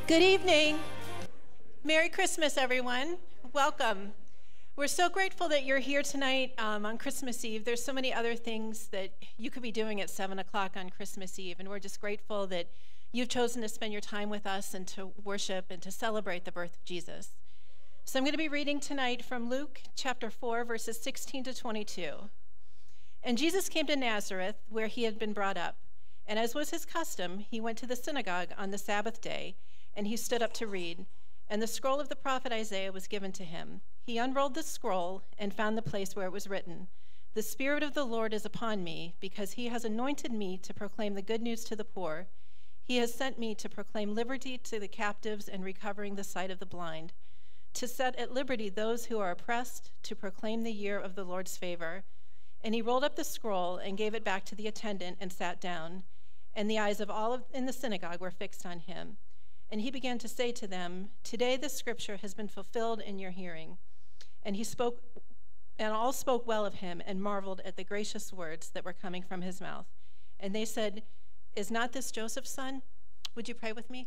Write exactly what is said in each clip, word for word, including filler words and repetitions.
Good evening. Merry Christmas, everyone. Welcome. We're so grateful that you're here tonight um, on Christmas Eve. There's so many other things that you could be doing at seven o'clock on Christmas Eve, and we're just grateful that you've chosen to spend your time with us and to worship and to celebrate the birth of Jesus. So I'm going to be reading tonight from Luke chapter four, verses sixteen to twenty-two. And Jesus came to Nazareth, where he had been brought up. And as was his custom, he went to the synagogue on the Sabbath day, and he stood up to read. And the scroll of the prophet Isaiah was given to him. He unrolled the scroll and found the place where it was written, "The Spirit of the Lord is upon me, because he has anointed me to proclaim the good news to the poor. He has sent me to proclaim liberty to the captives and recovering the sight of the blind, to set at liberty those who are oppressed, to proclaim the year of the Lord's favor." And he rolled up the scroll and gave it back to the attendant and sat down. And the eyes of all in the synagogue were fixed on him. And he began to say to them, "Today this scripture has been fulfilled in your hearing." And he spoke, and all spoke well of him and marveled at the gracious words that were coming from his mouth. And they said, "Is not this Joseph's son?" Would you pray with me?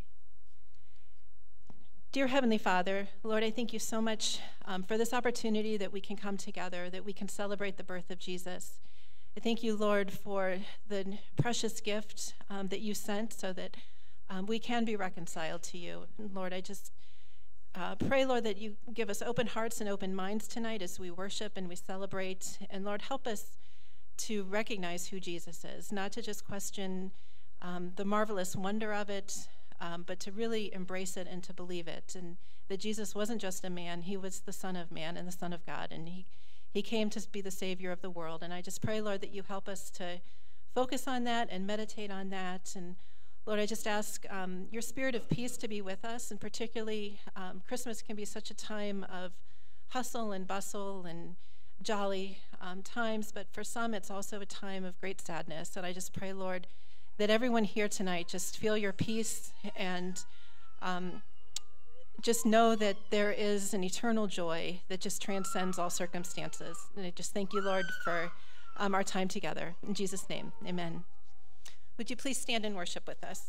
Dear Heavenly Father, Lord, I thank you so much um, for this opportunity that we can come together, that we can celebrate the birth of Jesus. I thank you, Lord, for the precious gift um, that you sent so that um, we can be reconciled to you. And Lord, I just uh, pray, Lord, that you give us open hearts and open minds tonight as we worship and we celebrate. And Lord, help us to recognize who Jesus is, not to just question um, the marvelous wonder of it, um, but to really embrace it and to believe it. And that Jesus wasn't just a man, he was the Son of Man and the Son of God. And he He came to be the Savior of the world. And I just pray, Lord, that you help us to focus on that and meditate on that. And Lord, I just ask um, your spirit of peace to be with us. And particularly, um, Christmas can be such a time of hustle and bustle and jolly um, times. But for some, it's also a time of great sadness. And I just pray, Lord, that everyone here tonight just feel your peace and um, just know that there is an eternal joy that just transcends all circumstances. And I just thank you, Lord, for um, our time together. In Jesus' name, amen. Would you please stand and worship with us?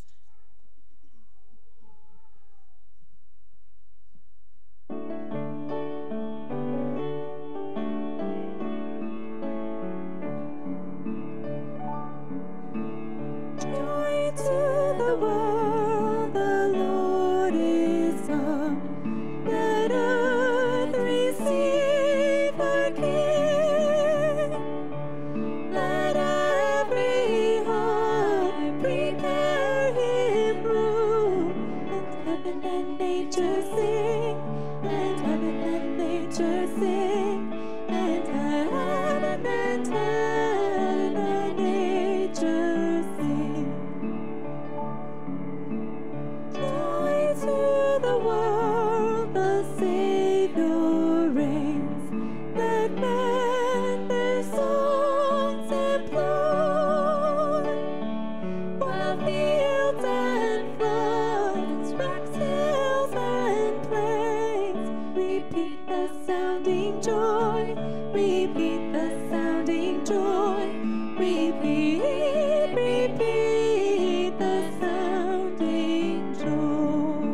Joy to the world, the Lord is come. Let earth receive her King. Let every heart prepare him room. And heaven and nature sing, and heaven and nature sing, and heaven and heaven and nature sing. Joy to the world, the Savior reigns. Let men their songs employ, while fields and floods, rocks, hills, and plains repeat the sounding joy, repeat the sounding joy, repeat, repeat the sounding joy.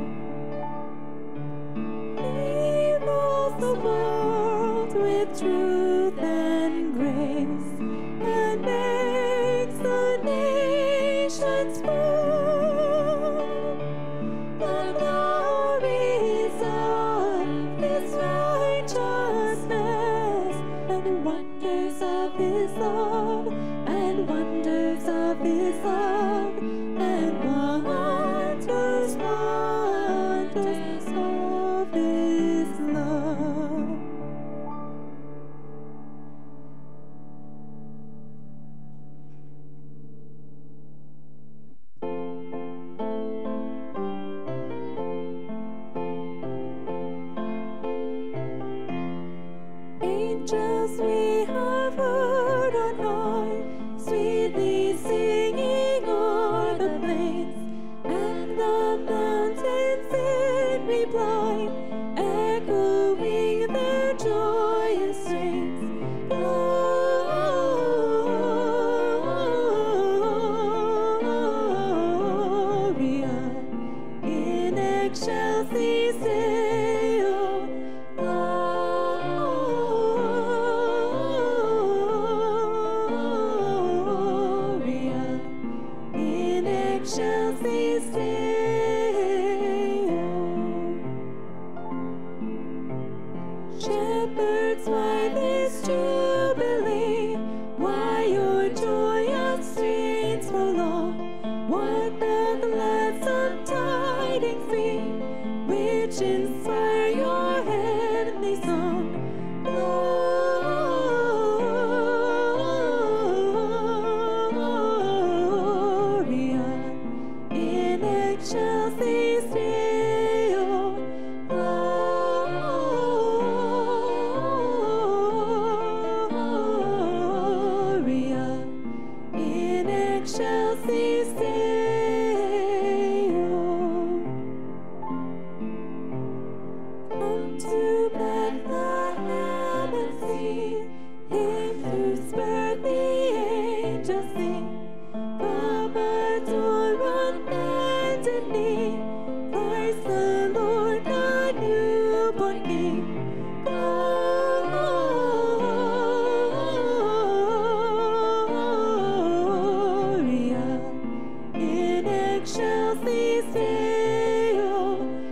He rules the world with truth and grace, and makes the nations prove the glories of his righteousness, and wonders of his love, and wonders of his love, and wonders, wonders of his love. angels sing. Come adore on bended knee. Praise the Lord, the newborn King. Gloria in excelsis Deo.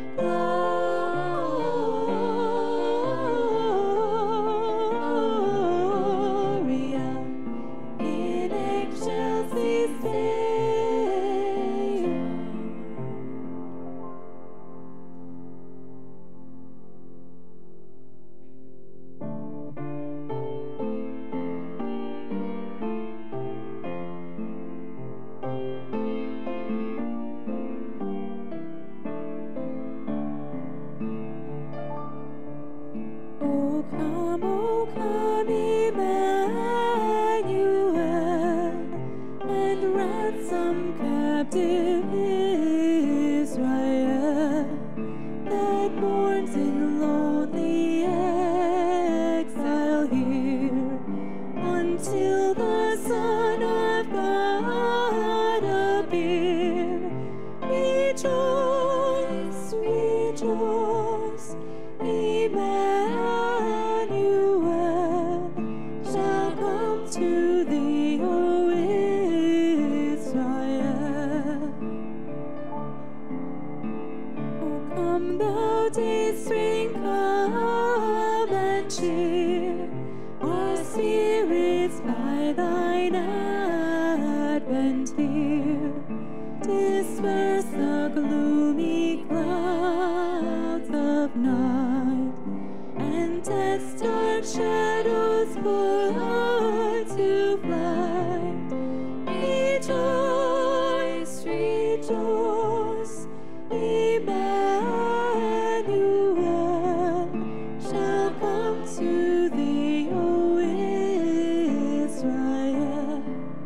Gloria in excelsis Deo. O come, O come, Emmanuel, and ransom captive Israel that mourns in lonely exile here, until the Son of God appear. Rejoice, rejoice, Emmanuel shall come to thee, O Israel. O come, thou dayspring, come and cheer our spirits by thine advent here. Disperse the gloomy clouds of night, and death's dark shadows put to flight. Rejoice, rejoice, Emmanuel shall come to thee, O Israel.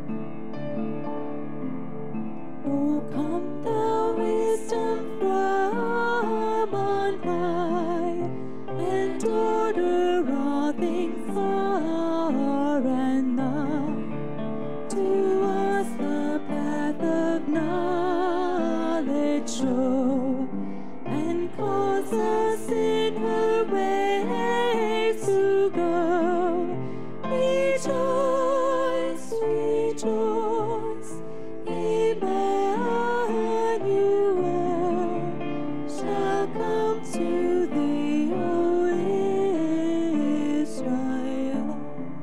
O come, thou wisdom from on high, and order all things far and nigh. To us the path of knowledge show, and cause us in her ways to go. Rejoice, rejoice, Emmanuel shall come to thee, O Israel.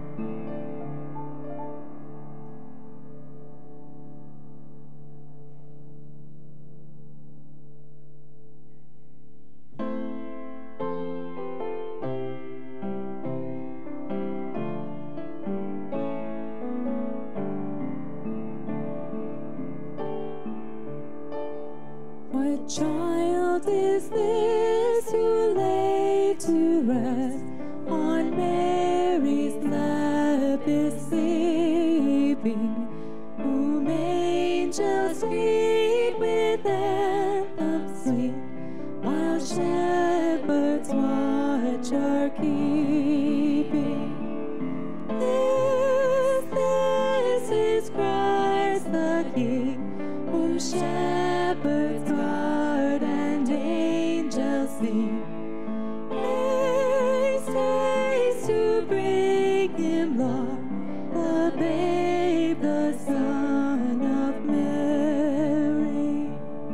What child is this who lay to rest on Mary's lap is sleeping, whom angels greet with anthems sweet, while shepherds watch are keeping? This, this is Christ the King, whom shepherds guard and angels sing. Haste, haste to bring him, Lord, the babe, the Son of Mary.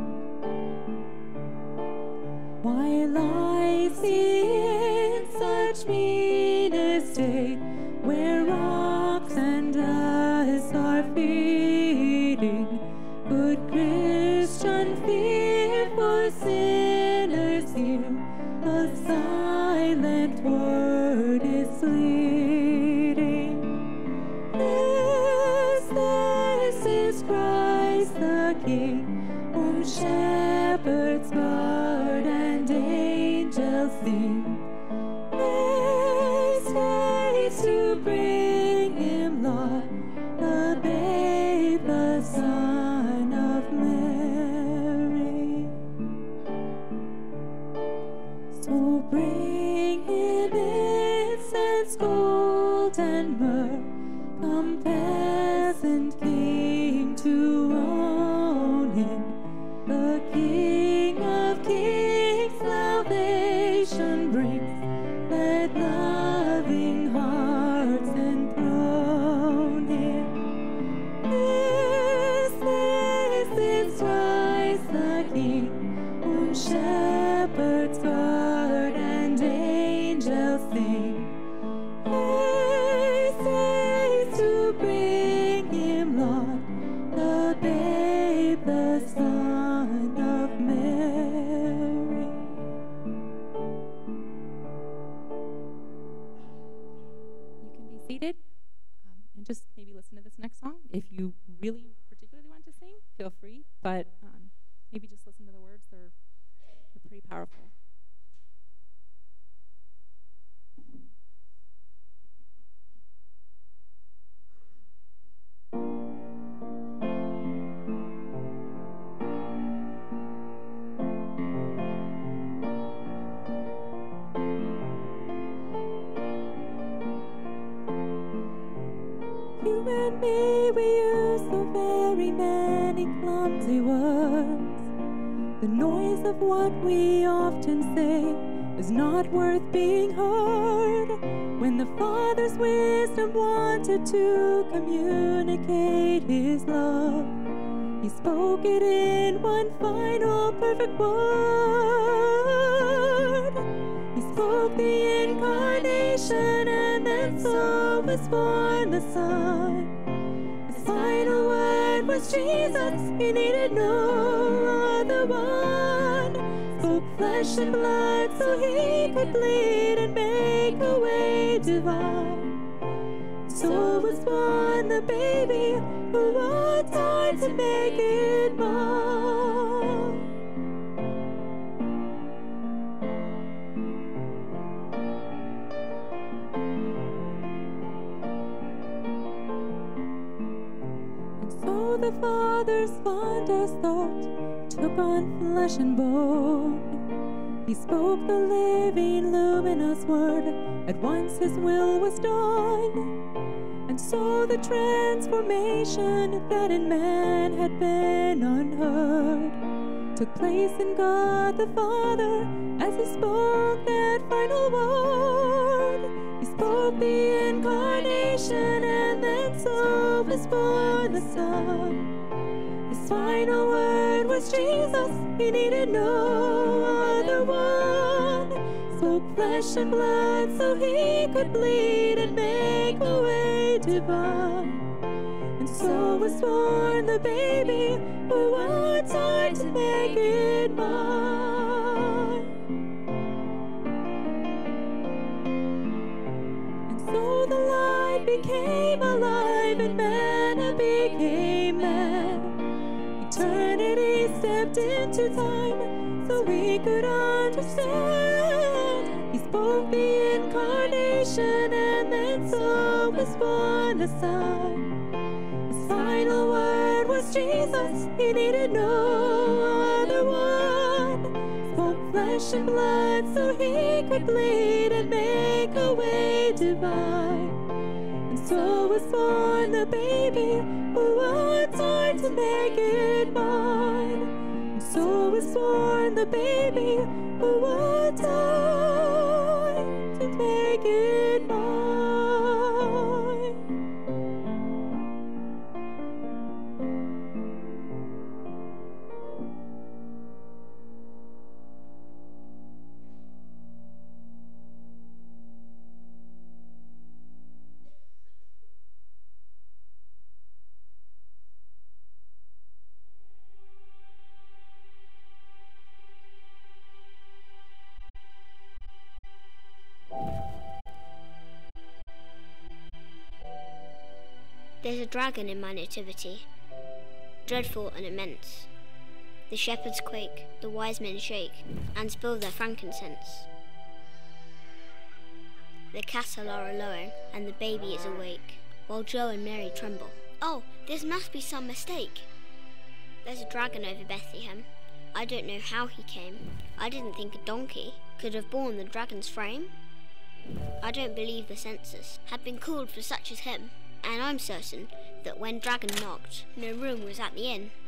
Why lies he in such mean estate, where rocks and dust are feeding? Good Christian, fear for sinners here, the silent word is leading. This, this is Christ the King, whom shepherds guard and angels sing. Haste, haste to bring him, Lord, the babe, the Son of Mary. So bring him incense, gold, and myrrh, come peasants and King to own him, the King of Kings salvation brings. Let loving hearts enthrone him. This, this is Christ the King, whom shepherds guard and angels sing. Haste, haste to bring him, Lord, the babe, the Son of Mary. You can be seated um, and just maybe listen to this next song. If you really particularly want to sing, feel free, but um, maybe just listen to the words. They're, they're pretty powerful. You and me, we use so very many clumsy words. The noise of what we often say is not worth being heard. When the Father's wisdom wanted to communicate His love, He spoke it in one final perfect word. He spoke the incarnation, and then so was born the Son. His final word was Jesus. He needed no other one. Spoke flesh and blood so He could bleed and make a way divine. So was born the baby who worked hard to make it mine. And so the Father's fondest thought took on flesh and bone. He spoke the living, luminous word. At once His will was done. And so the transformation that in man had been unheard took place in God the Father as He spoke that final word. He spoke the incarnation, and then so was born the Son. His final word was Jesus. He needed no other one. Spoke flesh and blood so He could bleed and make a way divine. And so was born the baby who worked hard to make it mine. And so the light became alive, and man became man. Eternity stepped into time so we could understand. He spoke the incarnation, and then so was born the Son. His final word was Jesus. He needed no other one. Spoke flesh and blood so He could bleed and make a way divine. And so was born the baby who worked hard to make it mine. And so was born the baby who worked hard to make it mine. There's a dragon in my nativity, dreadful and immense. The shepherds quake, the wise men shake, and spill their frankincense. The cattle are a-lowing, and the baby is awake, while Joe and Mary tremble. Oh, this must be some mistake. There's a dragon over Bethlehem. I don't know how he came. I didn't think a donkey could have borne the dragon's frame. I don't believe the census had been called for such as him, and I'm certain that when Dragon knocked, no room was at the inn.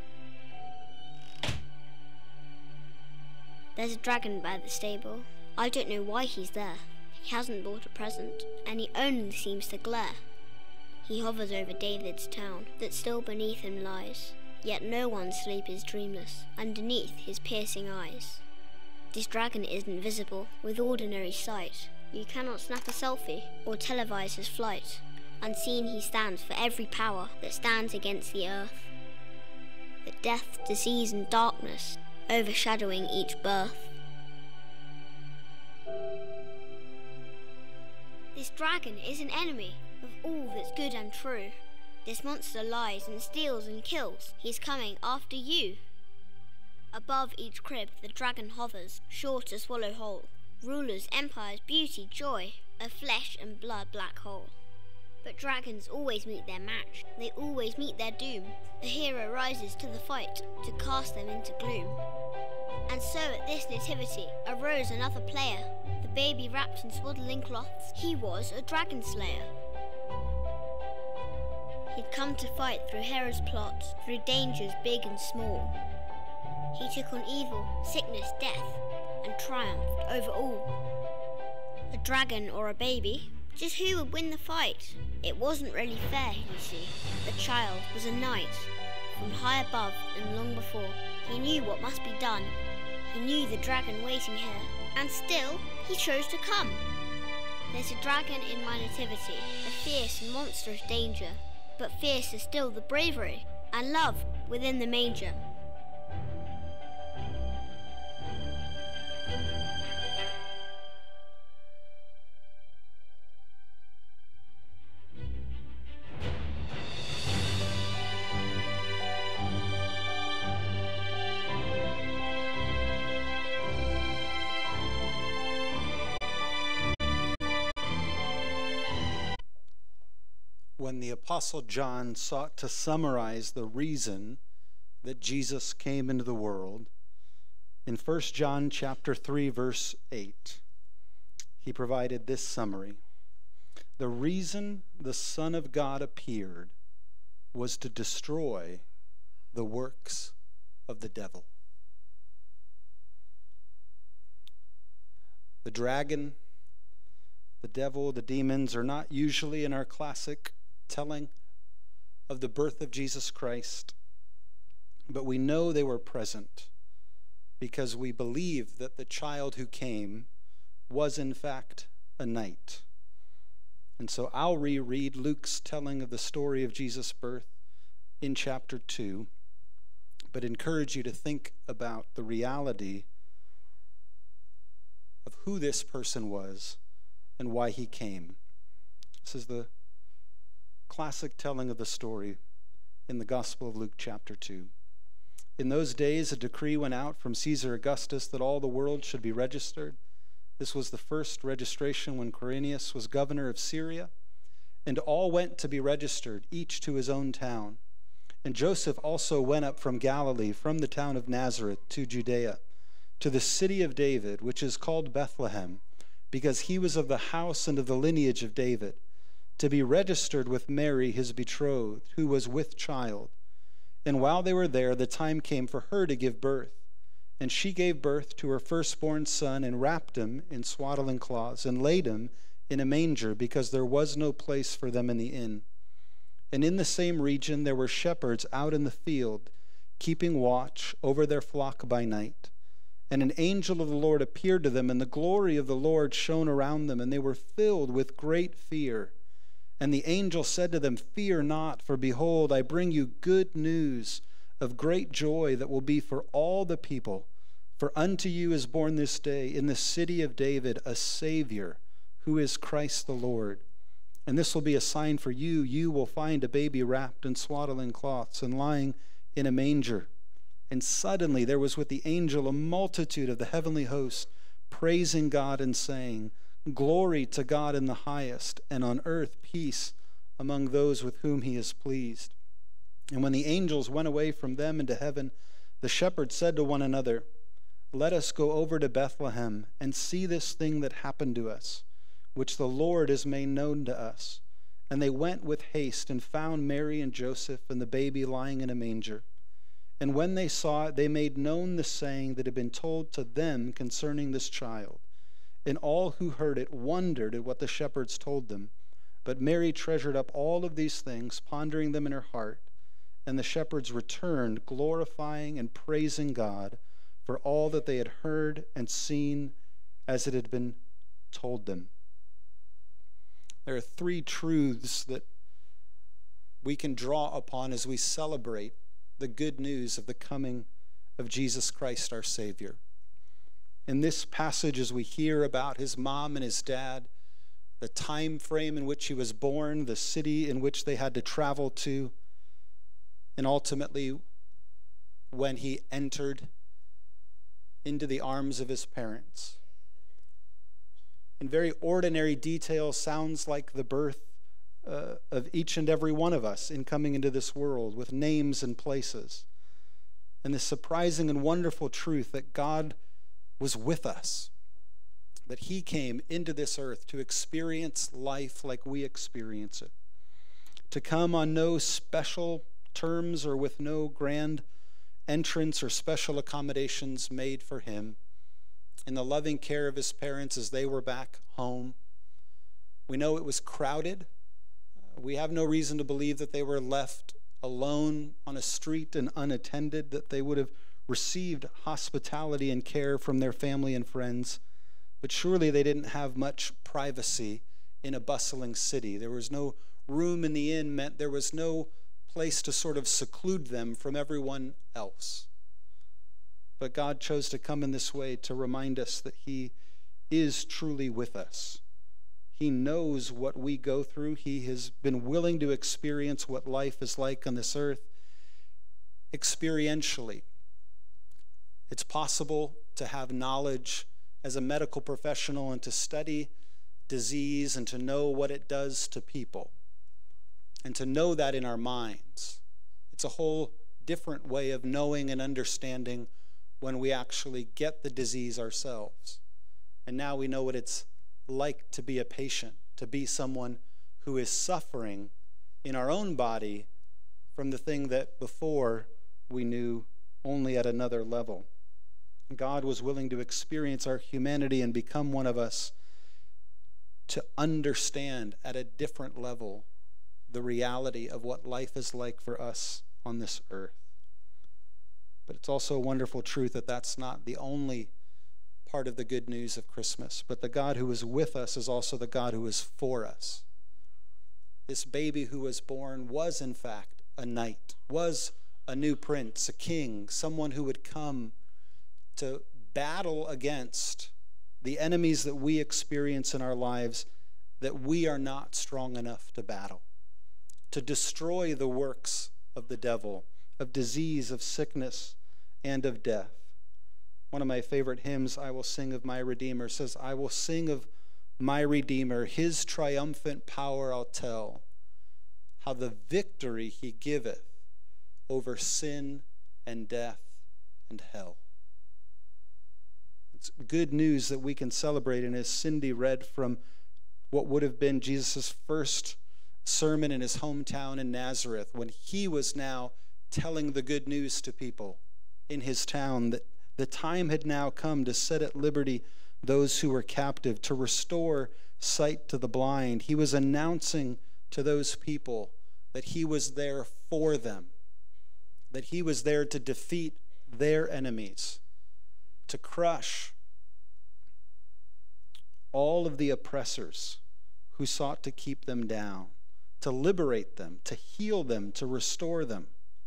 There's a dragon by the stable. I don't know why he's there. He hasn't bought a present, and he only seems to glare. He hovers over David's town, that still beneath him lies, yet no one's sleep is dreamless, underneath his piercing eyes. This dragon isn't visible with ordinary sight. You cannot snap a selfie or televise his flight. Unseen he stands for every power that stands against the earth. The death, disease and darkness overshadowing each birth. This dragon is an enemy of all that's good and true. This monster lies and steals and kills. He's coming after you. Above each crib the dragon hovers, sure to swallow whole. Rulers, empires, beauty, joy, a flesh and blood black hole. But dragons always meet their match. They always meet their doom. A hero rises to the fight to cast them into gloom. And so at this nativity arose another player. The baby wrapped in swaddling cloths, he was a dragon slayer. He'd come to fight through Herod's plot, through dangers big and small. He took on evil, sickness, death, and triumphed over all. A dragon or a baby? Just who would win the fight? It wasn't really fair, you see. The child was a knight, from high above and long before. He knew what must be done. He knew the dragon waiting here, and still he chose to come. There's a dragon in my nativity, a fierce and monstrous danger, but fierce is still the bravery and love within the manger. When the Apostle John sought to summarize the reason that Jesus came into the world, in First John chapter three, verse eight, he provided this summary. The reason the Son of God appeared was to destroy the works of the devil. The dragon, the devil, the demons are not usually in our classic telling of the birth of Jesus Christ, but we know they were present because we believe that the child who came was in fact a knight. And so I'll reread Luke's telling of the story of Jesus' birth in chapter two, but encourage you to think about the reality of who this person was and why he came. This is the classic telling of the story in the Gospel of Luke chapter two. In those days, a decree went out from Caesar Augustus that all the world should be registered. This was the first registration when Quirinius was governor of Syria, and all went to be registered, each to his own town. And Joseph also went up from Galilee, from the town of Nazareth to Judea, to the city of David, which is called Bethlehem, because he was of the house and of the lineage of David, to be registered with Mary, his betrothed, who was with child. And while they were there, the time came for her to give birth. And she gave birth to her firstborn son, and wrapped him in swaddling cloths, and laid him in a manger, because there was no place for them in the inn. And in the same region there were shepherds out in the field, keeping watch over their flock by night. And an angel of the Lord appeared to them, and the glory of the Lord shone around them, and they were filled with great fear. And the angel said to them, "Fear not, for behold, I bring you good news of great joy that will be for all the people. For unto you is born this day in the city of David a Savior, who is Christ the Lord. And this will be a sign for you. You will find a baby wrapped in swaddling cloths and lying in a manger." And suddenly there was with the angel a multitude of the heavenly host, praising God and saying, "Glory to God in the highest, and on earth peace among those with whom he is pleased." And when the angels went away from them into heaven, the shepherds said to one another, "Let us go over to Bethlehem and see this thing that happened to us, which the Lord has made known to us." And they went with haste and found Mary and Joseph and the baby lying in a manger. And when they saw it, they made known the saying that had been told to them concerning this child. And all who heard it wondered at what the shepherds told them. But Mary treasured up all of these things, pondering them in her heart. And the shepherds returned, glorifying and praising God for all that they had heard and seen as it had been told them. There are three truths that we can draw upon as we celebrate the good news of the coming of Jesus Christ, our Savior. In this passage, as we hear about his mom and his dad, the time frame in which he was born, the city in which they had to travel to, and ultimately when he entered into the arms of his parents. In very ordinary detail, sounds like the birth uh, of each and every one of us in coming into this world, with names and places. And the surprising and wonderful truth that God was with us, that he came into this earth to experience life like we experience it, to come on no special terms or with no grand entrance or special accommodations made for him, in the loving care of his parents as they were back home. We know it was crowded. Uh, we have no reason to believe that they were left alone on a street and unattended, that they would have received hospitality and care from their family and friends. But surely they didn't have much privacy in a bustling city. There was no room in the inn, meant there was no place to sort of seclude them from everyone else. But God chose to come in this way to remind us that he is truly with us. He knows what we go through. He has been willing to experience what life is like on this earth experientially. It's possible to have knowledge as a medical professional and to study disease and to know what it does to people and to know that in our minds. It's a whole different way of knowing and understanding when we actually get the disease ourselves. And now we know what it's like to be a patient, to be someone who is suffering in our own body from the thing that before we knew only at another level. God was willing to experience our humanity and become one of us to understand at a different level the reality of what life is like for us on this earth. But it's also a wonderful truth that that's not the only part of the good news of Christmas. But the God who is with us is also the God who is for us. This baby who was born was, in fact, a knight, was a new prince, a king, someone who would come to battle against the enemies that we experience in our lives that we are not strong enough to battle, to destroy the works of the devil, of disease, of sickness, and of death. One of my favorite hymns, I Will Sing of My Redeemer, says, I will sing of my Redeemer, his triumphant power I'll tell, how the victory he giveth over sin and death and hell. It's good news that we can celebrate, and as Cindy read from what would have been Jesus' first sermon in his hometown in Nazareth, when he was now telling the good news to people in his town, that the time had now come to set at liberty those who were captive, to restore sight to the blind. He was announcing to those people that he was there for them, that he was there to defeat their enemies, to crush all of the oppressors who sought to keep them down, to liberate them, to heal them, to restore them.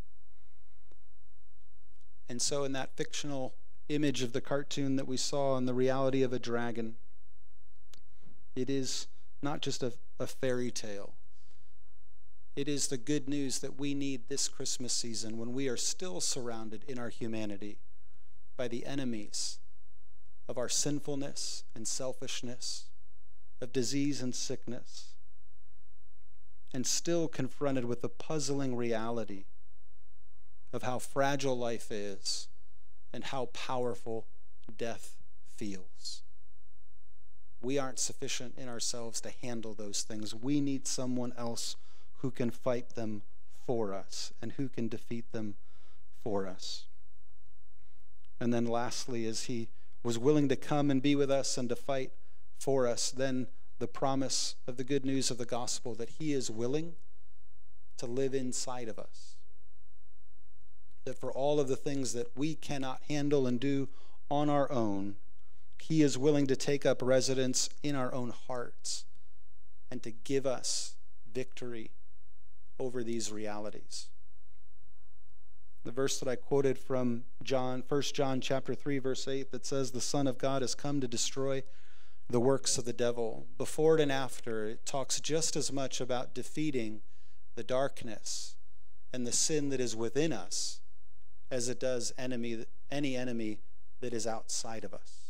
And so in that fictional image of the cartoon that we saw and the reality of a dragon, it is not just a, a fairy tale. It is the good news that we need this Christmas season, when we are still surrounded in our humanity by the enemies of our sinfulness and selfishness, of disease and sickness, and still confronted with the puzzling reality of how fragile life is and how powerful death feels. We aren't sufficient in ourselves to handle those things. We need someone else who can fight them for us and who can defeat them for us. And then lastly, as he was willing to come and be with us and to fight for us, then the promise of the good news of the gospel that he is willing to live inside of us. That for all of the things that we cannot handle and do on our own, he is willing to take up residence in our own hearts and to give us victory over these realities. The verse that I quoted from John, First John chapter three, verse eight, that says, the Son of God has come to destroy the works of the devil. Before it and after, it talks just as much about defeating the darkness and the sin that is within us as it does enemy, any enemy that is outside of us.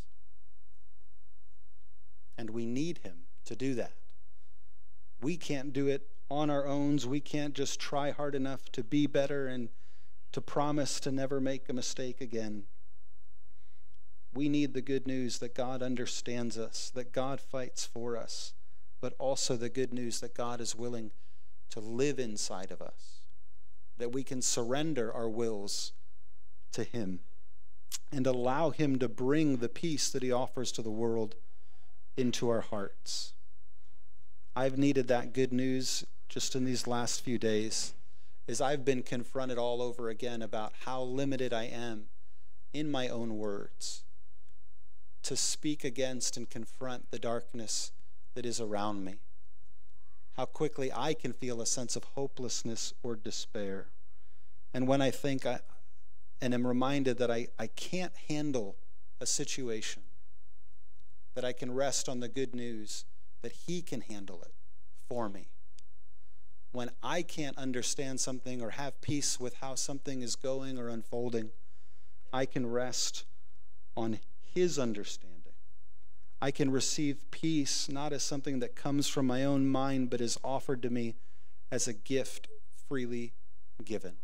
And we need him to do that. We can't do it on our own. We can't just try hard enough to be better and to promise to never make a mistake again. We need the good news that God understands us, that God fights for us, but also the good news that God is willing to live inside of us, that we can surrender our wills to him and allow him to bring the peace that he offers to the world into our hearts. I've needed that good news just in these last few days, as I've been confronted all over again about how limited I am in my own words to speak against and confront the darkness that is around me. How quickly I can feel a sense of hopelessness or despair. And when I think I, and am reminded that I, I can't handle a situation, that I can rest on the good news that he can handle it for me. When I can't understand something or have peace with how something is going or unfolding, I can rest on his understanding. I can receive peace not as something that comes from my own mind, but is offered to me as a gift freely given.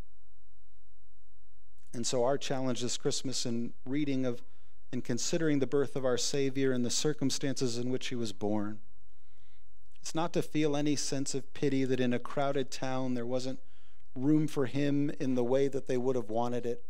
And so our challenge this Christmas in reading of and considering the birth of our Savior and the circumstances in which he was born, it's not to feel any sense of pity that in a crowded town there wasn't room for him in the way that they would have wanted it,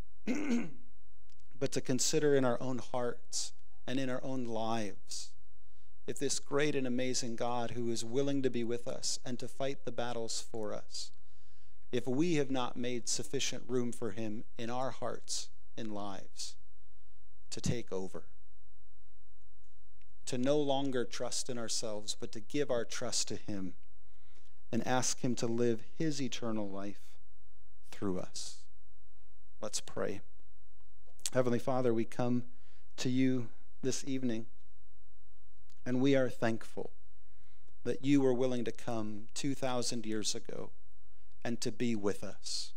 but to consider in our own hearts and in our own lives if this great and amazing God who is willing to be with us and to fight the battles for us, if we have not made sufficient room for him in our hearts and lives to take over, to no longer trust in ourselves, but to give our trust to him and ask him to live his eternal life through us. Let's pray. Heavenly Father, we come to you this evening, and we are thankful that you were willing to come two thousand years ago and to be with us.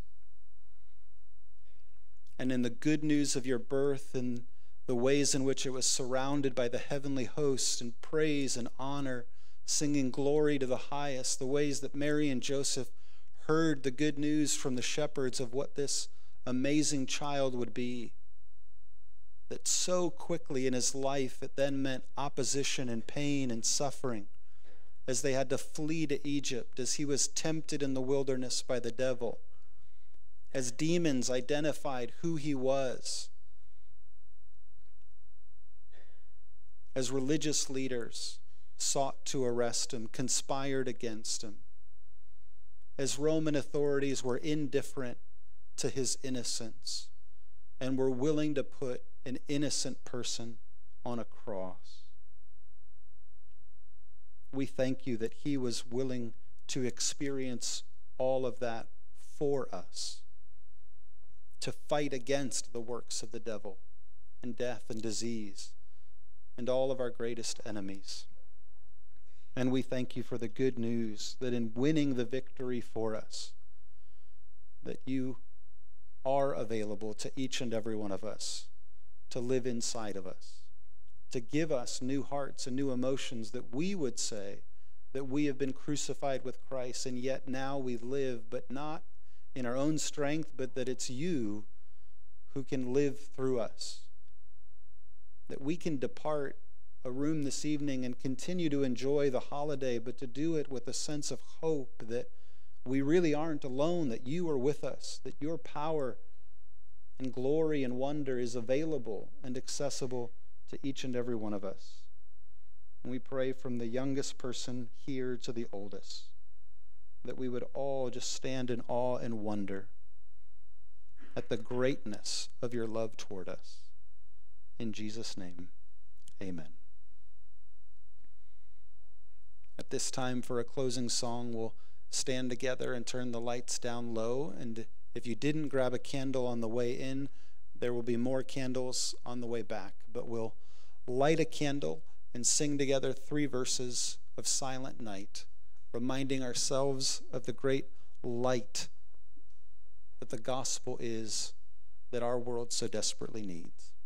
And in the good news of your birth and the ways in which it was surrounded by the heavenly host and praise and honor, singing glory to the highest, the ways that Mary and Joseph heard the good news from the shepherds of what this amazing child would be, that so quickly in his life it then meant opposition and pain and suffering as they had to flee to Egypt, as he was tempted in the wilderness by the devil, as demons identified who he was, as religious leaders sought to arrest him, conspired against him, as Roman authorities were indifferent to his innocence and were willing to put an innocent person on a cross. We thank you that he was willing to experience all of that for us, to fight against the works of the devil and death and disease and all of our greatest enemies. And we thank you for the good news that in winning the victory for us, that you are available to each and every one of us to live inside of us, to give us new hearts and new emotions, that we would say that we have been crucified with Christ, and yet now we live, but not in our own strength, but that it's you who can live through us. That we can depart a room this evening and continue to enjoy the holiday, but to do it with a sense of hope that we really aren't alone, that you are with us, that your power and glory and wonder is available and accessible to each and every one of us. And we pray from the youngest person here to the oldest, that we would all just stand in awe and wonder at the greatness of your love toward us. In Jesus' name, amen. At this time, for a closing song, we'll stand together and turn the lights down low. And if you didn't grab a candle on the way in, there will be more candles on the way back. But we'll light a candle and sing together three verses of Silent Night, reminding ourselves of the great light that the gospel is, that our world so desperately needs.